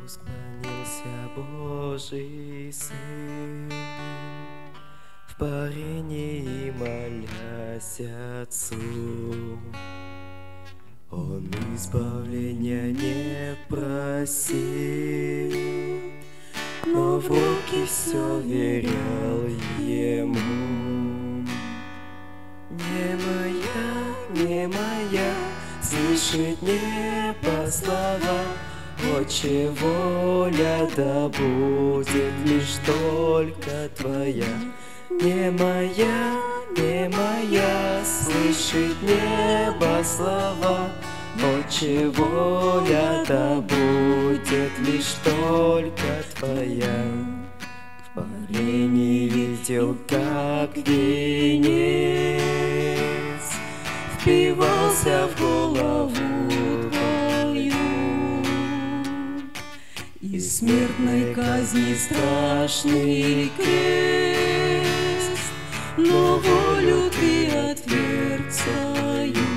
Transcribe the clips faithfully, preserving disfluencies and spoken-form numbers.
склонился Божий Сын, в парении молясь Отцу. Он избавления не просил, но в руки все верял Ему. Не моя, не моя, слышит небо слова, Отче, воля да будет лишь только Твоя. Не моя, не моя, слышит небо слова, Отче, воля да будет лишь только Твоя. В парении видел, как венец впивался в голову Твою, и смертной казни страшный крест, но волю Ты отверг свою.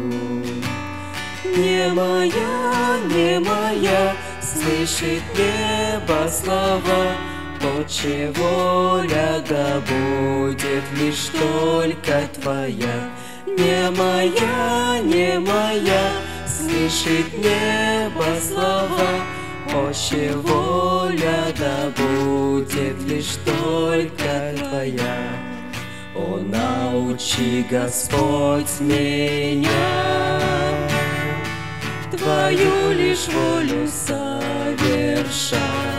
Не моя, не моя, слышит небо слова, Отче, воля да будет лишь только Твоя. Не моя, не моя, слышит небо слова, Отче, воля да будет лишь только Твоя. О, научи, Господь, меня Твою лишь волю совершать.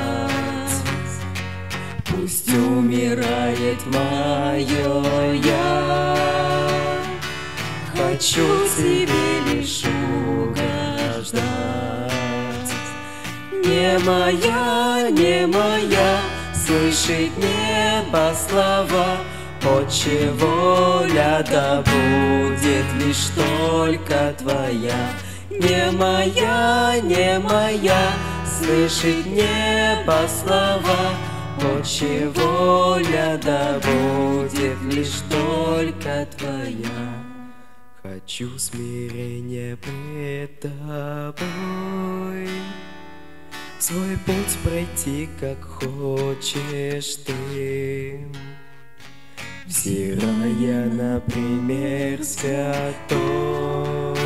Пусть умирает мое я, хочу Тебе лишь угождать. Не моя, не моя, слышит небо слова, Отче, воля да будет лишь только Твоя. Не моя, не моя, слышит небо слова, Отче, воля да будет лишь только Твоя. Хочу смирения пред Тобой, свой путь пройти, как хочешь Ты, взирая на пример святой,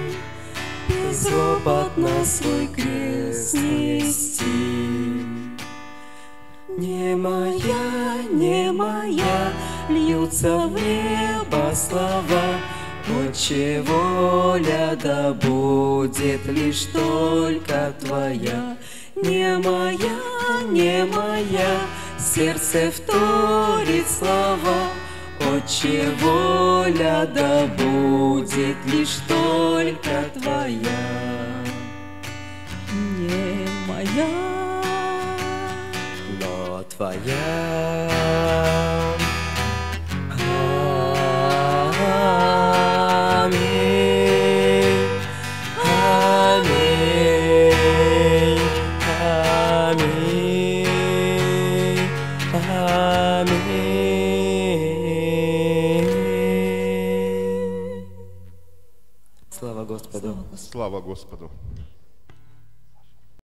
безропотно свой крест нести. Не моя, не моя, льются в небо слова, Отче, воля да будет лишь только Твоя. Не моя, не моя, сердце вторит слова, Отче, воля да будет лишь только Твоя. Не моя, но Твоя. Аминь, аминь, аминь, аминь. Слава Господу. Слава Господу.